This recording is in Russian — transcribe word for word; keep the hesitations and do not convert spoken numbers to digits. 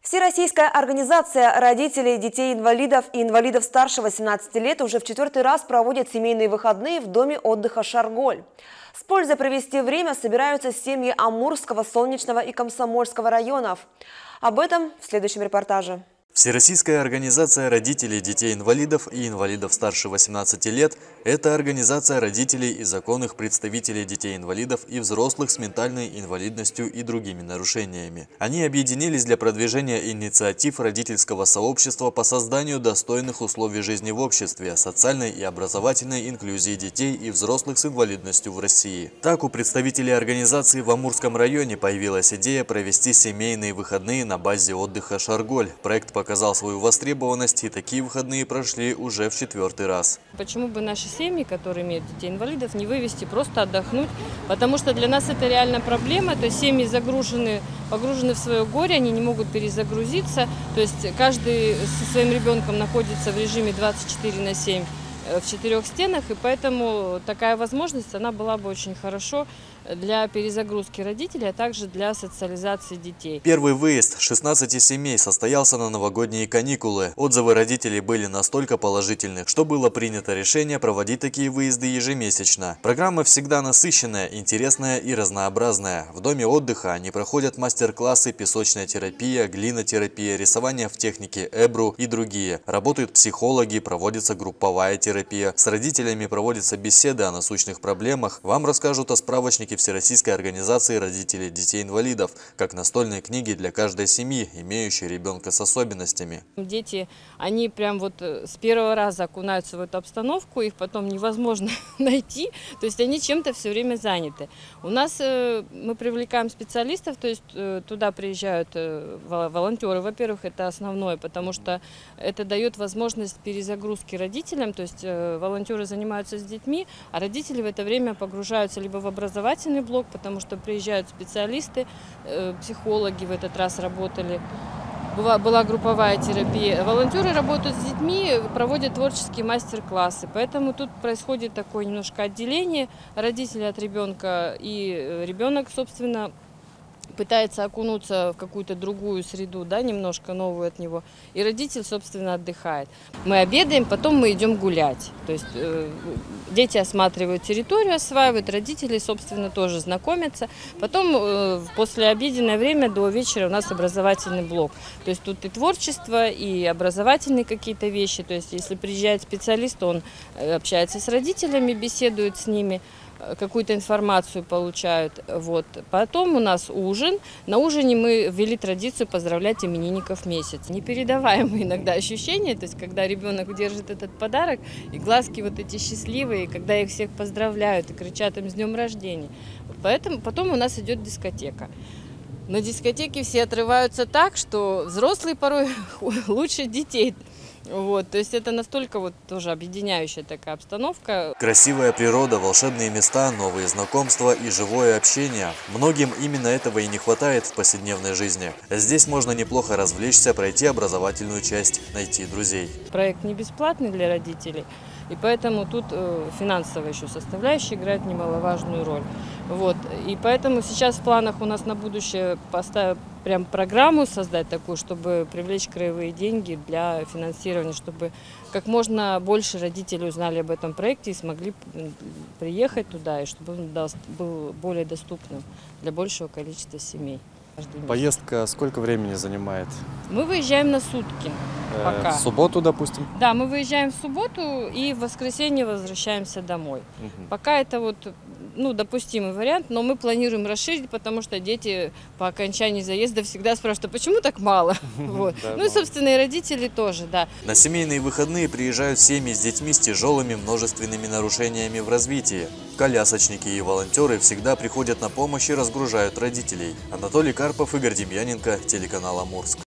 Всероссийская организация родителей детей-инвалидов и инвалидов старше восемнадцати лет уже в четвертый раз проводит семейные выходные в доме отдыха «Шарголь». С пользой провести время собираются семьи Амурского, Солнечного и Комсомольского районов. Об этом в следующем репортаже. Всероссийская организация родителей детей-инвалидов и инвалидов старше восемнадцати лет – это организация родителей и законных представителей детей-инвалидов и взрослых с ментальной инвалидностью и другими нарушениями. Они объединились для продвижения инициатив родительского сообщества по созданию достойных условий жизни в обществе, социальной и образовательной инклюзии детей и взрослых с инвалидностью в России. Так, у представителей организации в Амурском районе появилась идея провести семейные выходные на базе отдыха «Шарголь». Проект показал свою востребованность, и такие выходные прошли уже в четвертый раз. Почему бы наши семьи, которые имеют детей-инвалидов, не вывести просто отдохнуть? Потому что для нас это реально проблема. То есть семьи загружены, погружены в свое горе, они не могут перезагрузиться. То есть каждый со своим ребенком находится в режиме двадцать четыре на семь в четырех стенах, и поэтому такая возможность, она была бы очень хорошо для перезагрузки родителей, а также для социализации детей. Первый выезд шестнадцати семей состоялся на новогодние каникулы. Отзывы родителей были настолько положительны, что было принято решение проводить такие выезды ежемесячно. Программа всегда насыщенная, интересная и разнообразная. В доме отдыха они проходят мастер-классы песочная терапия, глинотерапия, рисование в технике эбру и другие. Работают психологи, проводится групповая терапия. С родителями проводятся беседы о насущных проблемах. Вам расскажут о справочнике Всероссийской организации родителей детей-инвалидов, как настольные книги для каждой семьи, имеющей ребенка с особенностями. Дети, они прям вот с первого раза окунаются в эту обстановку, их потом невозможно найти, то есть они чем-то все время заняты. У нас э, мы привлекаем специалистов, то есть э, туда приезжают э, волонтеры, во-первых, это основное, потому что это дает возможность перезагрузки родителям, то есть э, волонтеры занимаются с детьми, а родители в это время погружаются либо в образовательный блок, потому что приезжают специалисты, э, психологи в этот раз работали, была, была групповая терапия. Волонтеры работают с детьми, проводят творческие мастер-классы, поэтому тут происходит такое немножко отделение родителей от ребенка, и ребенок, собственно, пытается окунуться в какую-то другую среду, да, немножко новую от него, и родитель, собственно, отдыхает. Мы обедаем, потом мы идем гулять. То есть э, дети осматривают территорию, осваивают, родители, собственно, тоже знакомятся. Потом э, после обеденное время до вечера у нас образовательный блок. То есть тут и творчество, и образовательные какие-то вещи. То есть если приезжает специалист, он общается с родителями, беседует с ними, какую-то информацию получают. Вот. Потом у нас ужин. На ужине мы ввели традицию поздравлять именинников месяц. Непередаваемые иногда ощущения, то есть когда ребенок держит этот подарок, и глазки вот эти счастливые, когда их всех поздравляют и кричат им с днем рождения. Поэтому потом у нас идет дискотека. На дискотеке все отрываются так, что взрослые порой лучше детей. Вот, то есть это настолько вот тоже объединяющая такая обстановка. Красивая природа, волшебные места, новые знакомства и живое общение. Многим именно этого и не хватает в повседневной жизни. Здесь можно неплохо развлечься, пройти образовательную часть, найти друзей. Проект не бесплатный для родителей, и поэтому тут э, финансовая еще составляющая играет немаловажную роль. Вот, и поэтому сейчас в планах у нас на будущее поставить прям программу создать такую, чтобы привлечь краевые деньги для финансирования, чтобы как можно больше родителей узнали об этом проекте и смогли приехать туда, и чтобы он был более доступным для большего количества семей. Поездка сколько времени занимает? Мы выезжаем на сутки. Э, пока. В субботу, допустим? Да, мы выезжаем в субботу и в воскресенье возвращаемся домой. Угу. Пока это вот, ну, допустимый вариант, но мы планируем расширить, потому что дети по окончании заезда всегда спрашивают, а почему так мало? Вот. Ну и, собственно, и родители тоже, да. На семейные выходные приезжают семьи с детьми с тяжелыми множественными нарушениями в развитии. Колясочники и волонтеры всегда приходят на помощь и разгружают родителей. Анатолий Карпов, Игорь Демьяненко, телеканал Амурск.